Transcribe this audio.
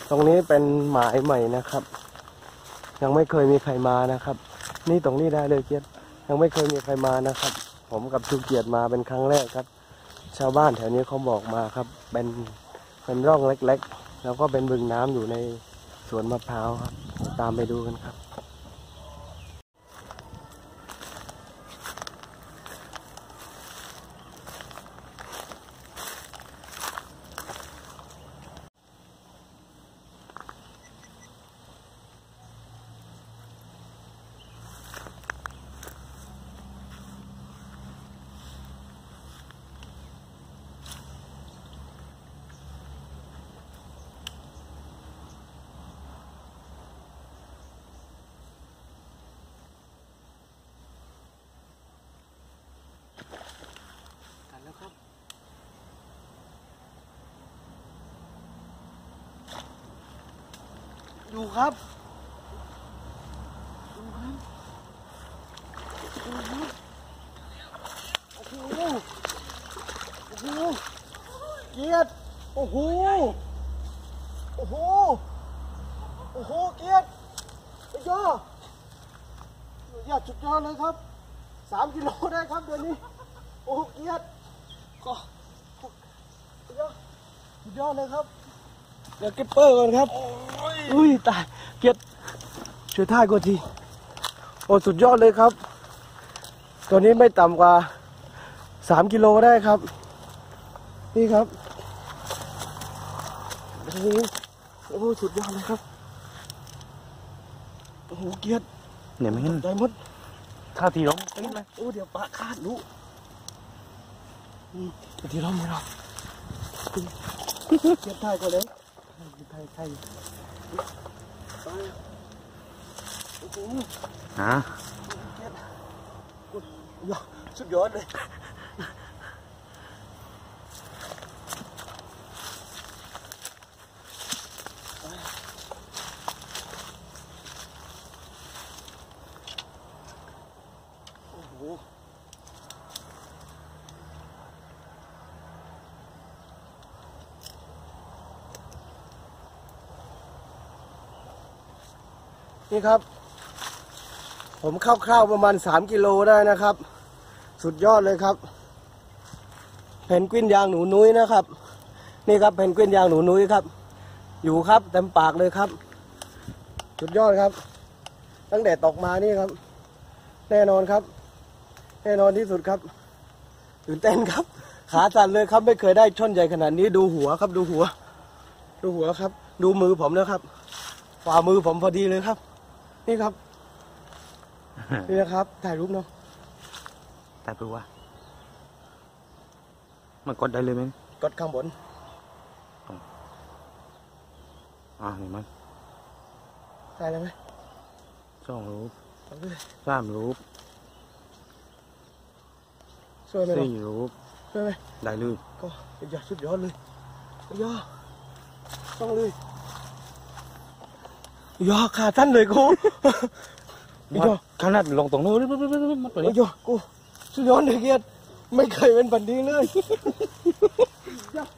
ตรงนี้เป็นหมายใหม่นะครับยังไม่เคยมีใครมานะครับนี่ตรงนี้ได้เลยเกียรติยังไม่เคยมีใครมานะครับผมกับชูเกียรติมาเป็นครั้งแรกครับชาวบ้านแถวนี้เขาบอกมาครับเป็นร่องเล็กๆแล้วก็เป็นบึงน้ำอยู่ในสวนมะพร้าวครับตามไปดูกันครับดูครับดูครับดูครับโอ้โหโอ้โหเกียรติโอ้โหโอ้โหโอ้โหเกียรติไอ้ย่อยอดสุดยอดเลยครับ3 กิโลได้ครับเดี๋ยวนี้โอ้เกียรติก็สุดยอดเลยครับเดี๋ยวเก็บเปอร์ก่อนครับอุ้ยตายเกียรติช่วยท่ายกูทีโอ้สุดยอดเลยครับตัวนี้ไม่ต่ำกว่า3 กิโลได้ครับนี่ครับนี่โอ้สุดยอดเลยครับโอ้โหเกียรติเนี่ยไม่เห็นได้หมดท่าทีร้องโอ้เดี๋ยวปะคาดรู้ทีร้องไม่หรอกเกียรติท่ายก่อนเลยไทยโอ้โหสุดยอดเลยโอ้โหนี่ครับผมคร่าวๆประมาณ3 กิโลได้นะครับสุดยอดเลยครับเพนกวินยางหนูนุ้ยนะครับนี่ครับเพนกวินยางหนูนุ้ยครับอยู่ครับเต็มปากเลยครับสุดยอดครับตั้งแต่ตกมานี่ครับแน่นอนครับแน่นอนที่สุดครับตื่นเต้นครับขาสั่นเลยครับไม่เคยได้ช่อนใหญ่ขนาดนี้ดูหัวครับดูหัวครับดูมือผมนะครับฝ่ามือผมพอดีเลยครับนี่ครับนี่นะครับถ่ายรูปเนาะถ่ายรูปวะมันกดได้เลยไหมกดข้างบนนี่มันได้เลยไหม 2 รูป3 รูปช่วยไหม 4 รูปช่วยไหมได้เลยก็สุดยอดเลยต้องเลยขาท่านเลยกูขนาดลงตรงนู้นมันตัวนี้กูสุดยอดเลยเกียรติไม่เคยเป็นแบบนี้เลย